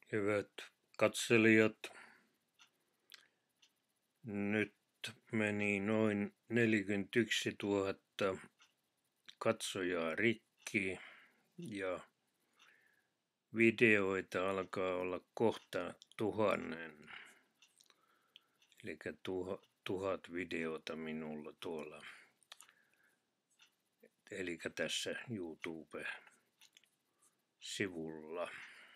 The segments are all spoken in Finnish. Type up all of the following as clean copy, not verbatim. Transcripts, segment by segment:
Hyvät katselijat, nyt meni noin 41 000 katsojaa rikki ja videoita alkaa olla kohta 1000. Eli 1000 videota minulla tuolla. Eli tässä YouTube-sivulla.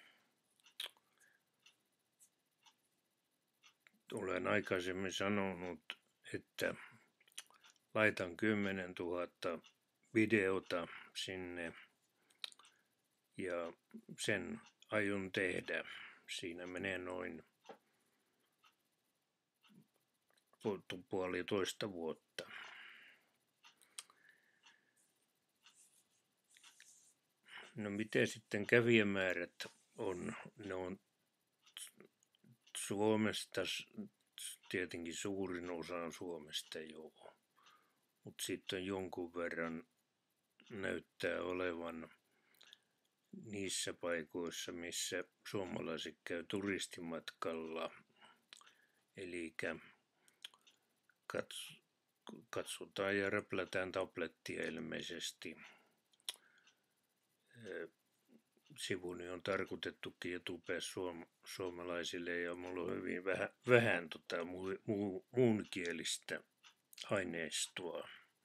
Olen aikaisemmin sanonut, että laitan 10 000 videota sinne ja sen aion tehdä. Siinä menee noin puolitoista vuotta. No miten sitten kävijämäärät on? Ne on Suomesta, tietenkin suurin osa on Suomesta joo, mutta sitten jonkun verran näyttää olevan niissä paikoissa, missä suomalaiset käy turistimatkalla. Eli katsotaan ja räplätään tablettia ilmeisesti. Sivuni on tarkoitettukin YouTube-suomalaisille ja mulla on hyvin vähän muunkielistä aineistoa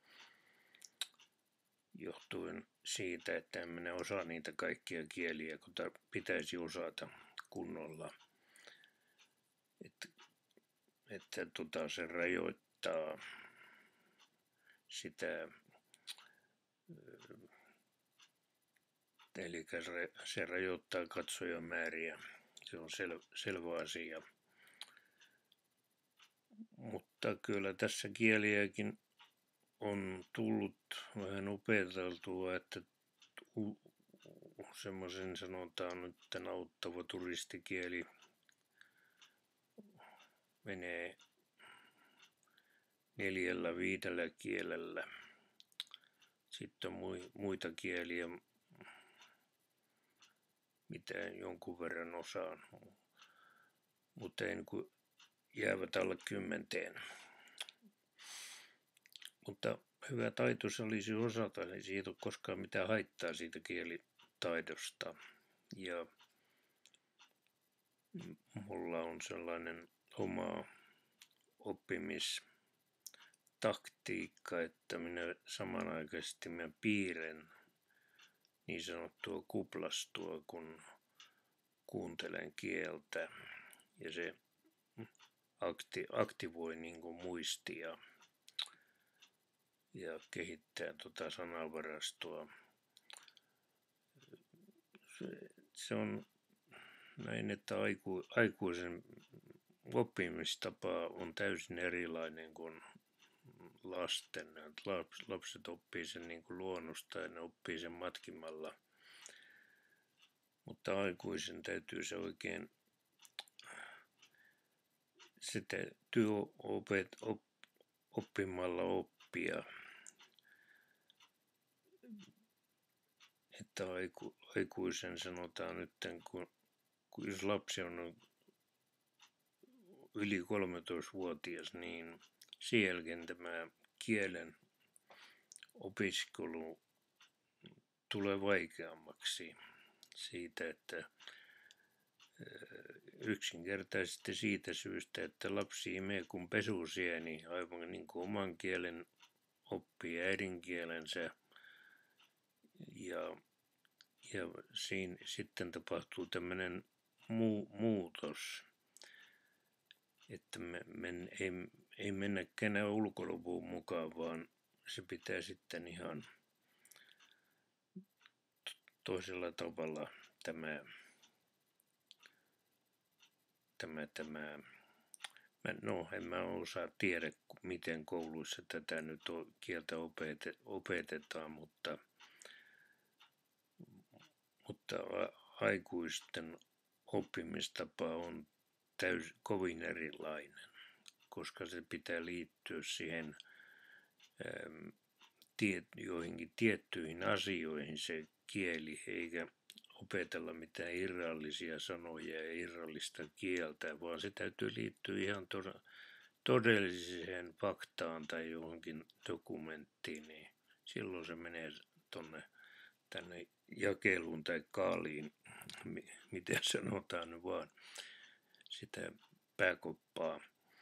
johtuen siitä, että en minä osaa niitä kaikkia kieliä, kun pitäisi osata kunnolla. Että se rajoittaa sitä, eli se rajoittaa katsojamääriä. Se on selvä asia. Mutta kyllä tässä kieliäkin on tullut vähän opeteltua, että semmoisen sanotaan nyt auttava turistikieli menee 4-5 kielellä. Sitten on muita kieliä, mitä jonkun verran osaan, mutta en kun jäävät alle 10. Mutta hyvä taito se olisi osata, ei siitä ole koskaan mitään haittaa siitä kielitaidosta. Ja mulla on sellainen oma oppimistaktiikka, että minä samanaikaisesti piirren niin sanottua kuplastua, kun kuuntelen kieltä. Ja se aktivoi niin kuin muistia ja kehittää sanavarastoa. Se on näin, että aikuisen oppimistapa on täysin erilainen kuin lasten. Lapset oppii sen niin kuin luonnosta ja ne oppii sen matkimalla. Mutta aikuisen täytyy se oikein, se täytyy oppimalla oppia. Että aikuisen sanotaan nyt, kun jos lapsi on yli 13-vuotias, niin sen jälkeen tämä kielen opiskelu tulee vaikeammaksi siitä, että yksinkertaisesti siitä syystä, että lapsi imee kun pesusieni, aivan niin kuin oman kielen oppii äidinkielensä. Ja siinä sitten tapahtuu tämmöinen muutos, että ei mennä kenään ulkolupuun mukaan, vaan se pitää sitten ihan toisella tavalla en mä osaa tiedä, miten kouluissa tätä nyt kieltä opetetaan, mutta aikuisten oppimistapa on kovin erilainen, koska se pitää liittyä siihen joihinkin tiettyihin asioihin se kieli, eikä opetella mitään irrallisia sanoja ja irrallista kieltä, vaan se täytyy liittyä ihan todelliseen faktaan tai johonkin dokumenttiin, niin silloin se menee tänne jakeluun tai kaaliin, miten sanotaan nyt vaan, sitä pääkoppaa.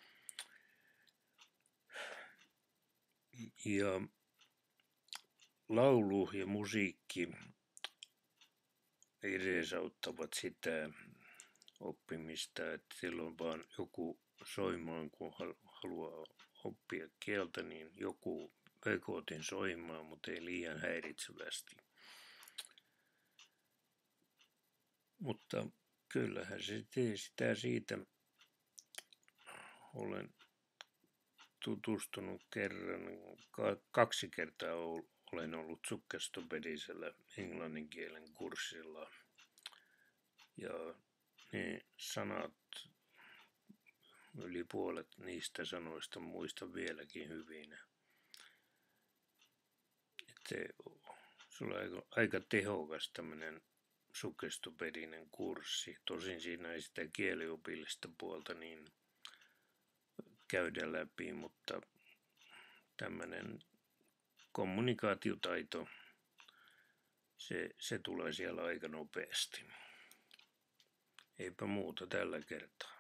Ja laulu ja musiikki edesauttavat sitä oppimista, että silloin vaan joku soimaan, kun haluaa oppia kieltä, niin joku vekotin soimaan, mutta ei liian häiritsevästi. Mutta kyllähän se sitä siitä olen tutustunut kerran, 2 kertaa olen ollut sukkastopedisellä englannin kielen kurssilla. Ja ne sanat, yli puolet niistä sanoista muistan vieläkin hyvin. Että se oli aika tehokas tämmöinen sukkastopedinen kurssi. Tosin siinä ei sitä kieliopillista puolta niin käydä läpi, mutta tämmöinen kommunikaatiotaito, se tulee siellä aika nopeasti. Eipä muuta tällä kertaa.